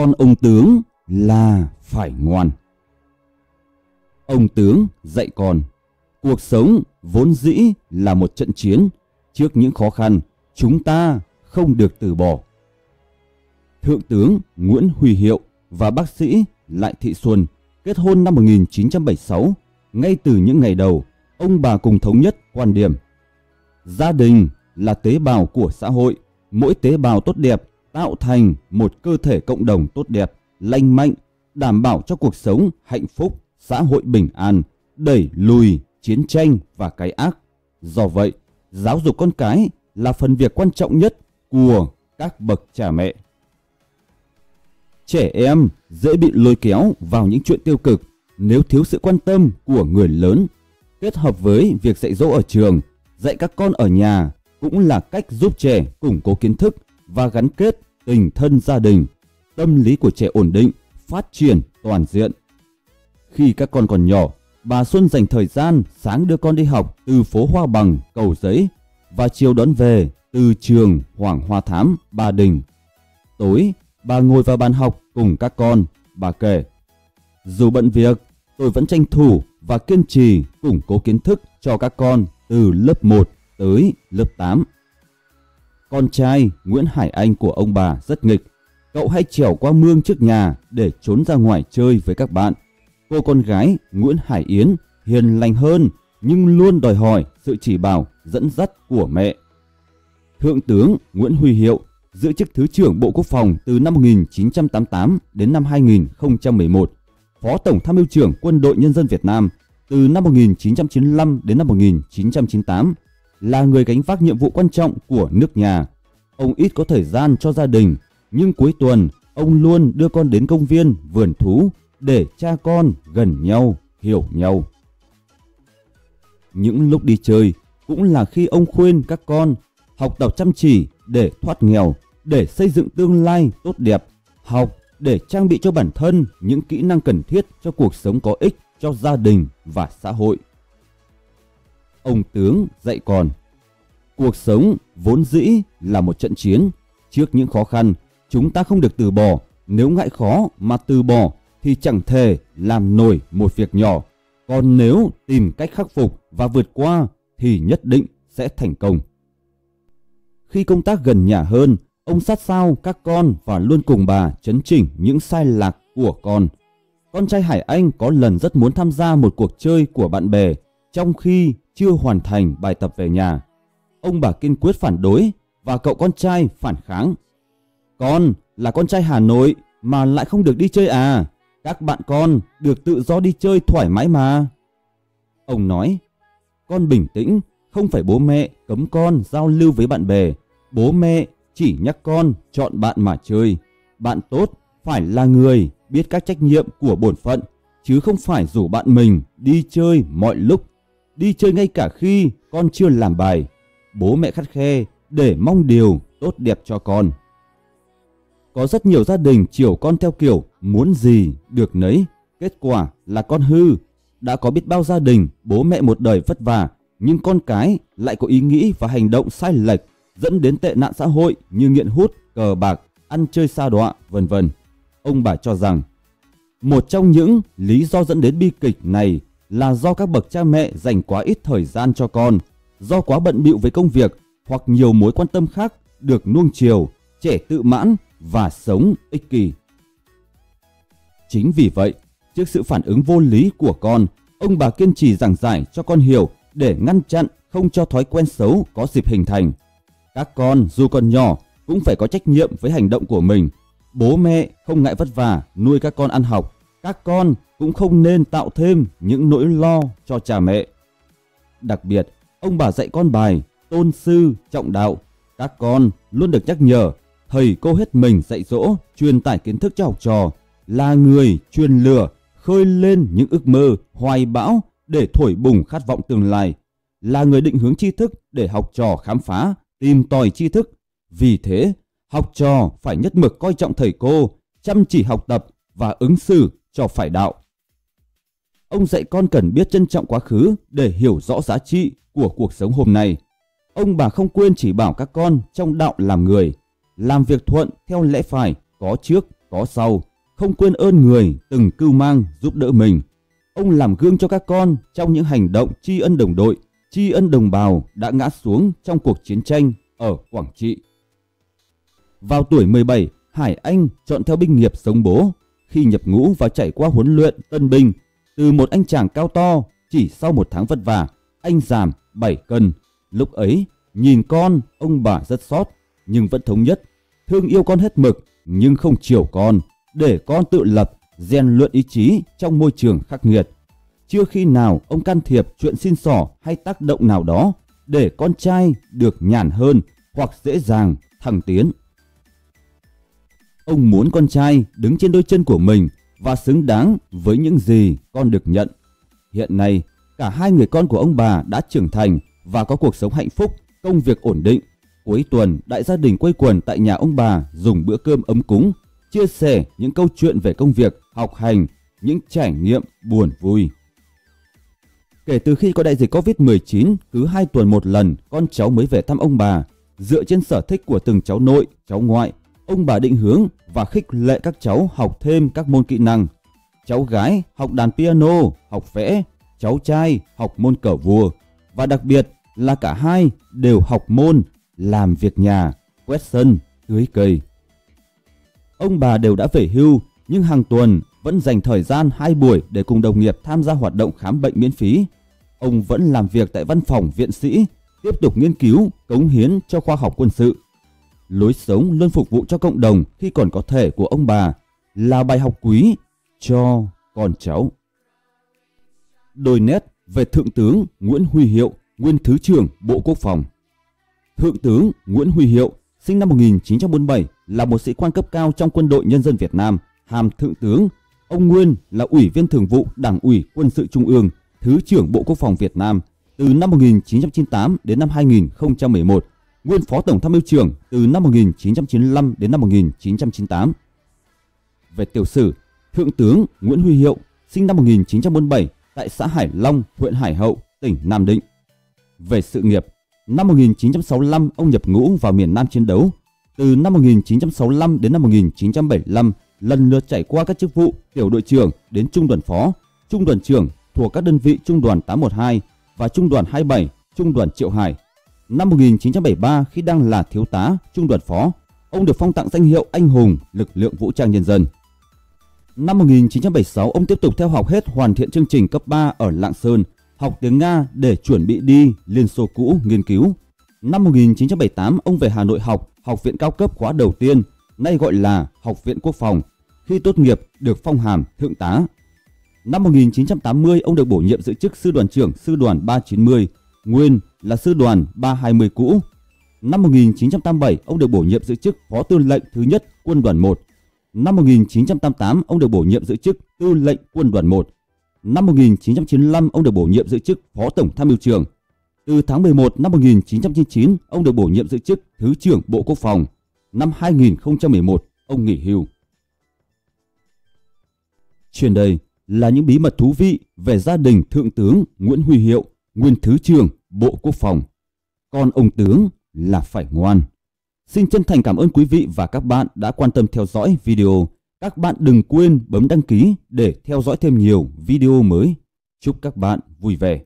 Con ông tướng là phải ngoan. Ông tướng dạy con, cuộc sống vốn dĩ là một trận chiến, trước những khó khăn chúng ta không được từ bỏ. Thượng tướng Nguyễn Huy Hiệu và bác sĩ Lại Thị Xuân kết hôn năm 1976. Ngay từ những ngày đầu, ông bà cùng thống nhất quan điểm: gia đình là tế bào của xã hội, mỗi tế bào tốt đẹp tạo thành một cơ thể cộng đồng tốt đẹp, lành mạnh, đảm bảo cho cuộc sống hạnh phúc, xã hội bình an, đẩy lùi chiến tranh và cái ác. Do vậy, giáo dục con cái là phần việc quan trọng nhất của các bậc cha mẹ. Trẻ em dễ bị lôi kéo vào những chuyện tiêu cực nếu thiếu sự quan tâm của người lớn. Kết hợp với việc dạy dỗ ở trường, dạy các con ở nhà cũng là cách giúp trẻ củng cố kiến thức và gắn kết tình thân gia đình. Tâm lý của trẻ ổn định, phát triển toàn diện. Khi các con còn nhỏ, bà Xuân dành thời gian sáng đưa con đi học từ phố Hoa Bằng, Cầu Giấy và chiều đón về từ trường Hoàng Hoa Thám, Ba Đình. Tối, bà ngồi vào bàn học cùng các con, bà kể: dù bận việc, tôi vẫn tranh thủ và kiên trì củng cố kiến thức cho các con từ lớp 1 tới lớp 8. Con trai Nguyễn Hải Anh của ông bà rất nghịch. Cậu hay trèo qua mương trước nhà để trốn ra ngoài chơi với các bạn. Cô con gái Nguyễn Hải Yến hiền lành hơn nhưng luôn đòi hỏi sự chỉ bảo dẫn dắt của mẹ. Thượng tướng Nguyễn Huy Hiệu giữ chức Thứ trưởng Bộ Quốc phòng từ năm 1988 đến năm 2011, Phó Tổng Tham mưu trưởng Quân đội Nhân dân Việt Nam từ năm 1995 đến năm 1998, là người gánh vác nhiệm vụ quan trọng của nước nhà. Ông ít có thời gian cho gia đình, nhưng cuối tuần ông luôn đưa con đến công viên, vườn thú để cha con gần nhau, hiểu nhau. Những lúc đi chơi cũng là khi ông khuyên các con học tập chăm chỉ để thoát nghèo, để xây dựng tương lai tốt đẹp, học để trang bị cho bản thân những kỹ năng cần thiết cho cuộc sống có ích cho gia đình và xã hội. Ông tướng dạy con, cuộc sống vốn dĩ là một trận chiến, trước những khó khăn chúng ta không được từ bỏ. Nếu ngại khó mà từ bỏ thì chẳng thể làm nổi một việc nhỏ, còn nếu tìm cách khắc phục và vượt qua thì nhất định sẽ thành công. Khi công tác gần nhà hơn, ông sát sao các con và luôn cùng bà chấn chỉnh những sai lạc của con. Con trai Hải Anh có lần rất muốn tham gia một cuộc chơi của bạn bè trong khi chưa hoàn thành bài tập về nhà. Ông bà kiên quyết phản đối và cậu con trai phản kháng: con là con trai Hà Nội mà lại không được đi chơi à? Các bạn con được tự do đi chơi thoải mái mà. Ông nói: con bình tĩnh, không phải bố mẹ cấm con giao lưu với bạn bè. Bố mẹ chỉ nhắc con chọn bạn mà chơi. Bạn tốt phải là người biết các trách nhiệm của bổn phận, chứ không phải rủ bạn mình đi chơi mọi lúc, đi chơi ngay cả khi con chưa làm bài. Bố mẹ khắt khe để mong điều tốt đẹp cho con. Có rất nhiều gia đình chiều con theo kiểu muốn gì được nấy, kết quả là con hư. Đã có biết bao gia đình bố mẹ một đời vất vả nhưng con cái lại có ý nghĩ và hành động sai lệch, dẫn đến tệ nạn xã hội như nghiện hút, cờ bạc, ăn chơi sa đọa, vân vân. Ông bà cho rằng một trong những lý do dẫn đến bi kịch này là do các bậc cha mẹ dành quá ít thời gian cho con, do quá bận bịu với công việc hoặc nhiều mối quan tâm khác được nuông chiều, trẻ tự mãn và sống ích kỷ. Chính vì vậy, trước sự phản ứng vô lý của con, ông bà kiên trì giảng giải cho con hiểu để ngăn chặn không cho thói quen xấu có dịp hình thành. Các con dù còn nhỏ cũng phải có trách nhiệm với hành động của mình. Bố mẹ không ngại vất vả nuôi các con ăn học, các con cũng không nên tạo thêm những nỗi lo cho cha mẹ. Đặc biệt, ông bà dạy con bài tôn sư trọng đạo. Các con luôn được nhắc nhở thầy cô hết mình dạy dỗ, truyền tải kiến thức cho học trò, là người truyền lửa, khơi lên những ước mơ, hoài bão để thổi bùng khát vọng tương lai, là người định hướng tri thức để học trò khám phá, tìm tòi tri thức. Vì thế, học trò phải nhất mực coi trọng thầy cô, chăm chỉ học tập và ứng xử cho phải đạo. Ông dạy con cần biết trân trọng quá khứ để hiểu rõ giá trị của cuộc sống hôm nay. Ông bà không quên chỉ bảo các con trong đạo làm người, làm việc thuận theo lẽ phải, có trước có sau, không quên ơn người từng cưu mang giúp đỡ mình. Ông làm gương cho các con trong những hành động tri ân đồng đội, tri ân đồng bào đã ngã xuống trong cuộc chiến tranh ở Quảng Trị. Vào tuổi 17, Hải Anh chọn theo binh nghiệp sống bố. Khi nhập ngũ và trải qua huấn luyện tân binh, từ một anh chàng cao to, chỉ sau 1 tháng vất vả, anh giảm 7 cân. Lúc ấy, nhìn con, ông bà rất xót, nhưng vẫn thống nhất, thương yêu con hết mực, nhưng không chiều con, để con tự lập, rèn luyện ý chí trong môi trường khắc nghiệt. Chưa khi nào ông can thiệp chuyện xin xỏ hay tác động nào đó để con trai được nhàn hơn hoặc dễ dàng thăng tiến. Ông muốn con trai đứng trên đôi chân của mình và xứng đáng với những gì con được nhận. Hiện nay, cả 2 người con của ông bà đã trưởng thành và có cuộc sống hạnh phúc, công việc ổn định. Cuối tuần, đại gia đình quây quần tại nhà ông bà dùng bữa cơm ấm cúng, chia sẻ những câu chuyện về công việc, học hành, những trải nghiệm buồn vui. Kể từ khi có đại dịch Covid-19, cứ 2 tuần một lần, con cháu mới về thăm ông bà. Dựa trên sở thích của từng cháu nội, cháu ngoại, ông bà định hướng và khích lệ các cháu học thêm các môn kỹ năng. Cháu gái học đàn piano, học vẽ, cháu trai học môn cờ vua. Và đặc biệt là cả hai đều học môn làm việc nhà, quét sân, tưới cây. Ông bà đều đã về hưu, nhưng hàng tuần vẫn dành thời gian 2 buổi để cùng đồng nghiệp tham gia hoạt động khám bệnh miễn phí. Ông vẫn làm việc tại văn phòng viện sĩ, tiếp tục nghiên cứu, cống hiến cho khoa học quân sự. Lối sống luôn phục vụ cho cộng đồng khi còn có thể của ông bà là bài học quý cho con cháu. Đôi nét về Thượng tướng Nguyễn Huy Hiệu, nguyên Thứ trưởng Bộ Quốc phòng. Thượng tướng Nguyễn Huy Hiệu, sinh năm 1947, là một sĩ quan cấp cao trong Quân đội Nhân dân Việt Nam, hàm Thượng tướng. Ông nguyên là Ủy viên Thường vụ Đảng ủy Quân sự Trung ương, Thứ trưởng Bộ Quốc phòng Việt Nam từ năm 1998 đến năm 2011, nguyên Phó Tổng Tham mưu trưởng từ năm 1995 đến năm 1998. Về tiểu sử, Thượng tướng Nguyễn Huy Hiệu sinh năm 1947 tại xã Hải Long, huyện Hải Hậu, tỉnh Nam Định. Về sự nghiệp, năm 1965 ông nhập ngũ vào miền Nam chiến đấu. Từ năm 1965 đến năm 1975, lần lượt trải qua các chức vụ tiểu đội trưởng đến trung đoàn phó, trung đoàn trưởng thuộc các đơn vị trung đoàn 812 và trung đoàn 27, trung đoàn Triệu Hải. Năm 1973, khi đang là thiếu tá trung đoàn phó, ông được phong tặng danh hiệu Anh hùng lực lượng vũ trang nhân dân. Năm 1976, ông tiếp tục theo học hết hoàn thiện chương trình cấp 3 ở Lạng Sơn, học tiếng Nga để chuẩn bị đi Liên Xô cũ nghiên cứu. Năm 1978, ông về Hà Nội học học viện cao cấp khóa đầu tiên, nay gọi là Học viện Quốc phòng. Khi tốt nghiệp, được phong hàm thượng tá. Năm 1980, ông được bổ nhiệm giữ chức sư đoàn trưởng sư đoàn 390, nguyên là sư đoàn 320 cũ. Năm 1987, ông được bổ nhiệm giữ chức phó tư lệnh thứ nhất quân đoàn 1. Năm 1988, ông được bổ nhiệm giữ chức tư lệnh quân đoàn 1. Năm 1995, ông được bổ nhiệm giữ chức phó tổng tham mưu trưởng. Từ tháng 11 năm 1999, ông được bổ nhiệm giữ chức Thứ trưởng Bộ Quốc phòng. Năm 2011, ông nghỉ hưu. Trên đây là những bí mật thú vị về gia đình Thượng tướng Nguyễn Huy Hiệu, nguyên Thứ trưởng Bộ Quốc phòng. Con ông tướng là phải ngoan. Xin chân thành cảm ơn quý vị và các bạn đã quan tâm theo dõi video. Các bạn đừng quên bấm đăng ký để theo dõi thêm nhiều video mới. Chúc các bạn vui vẻ.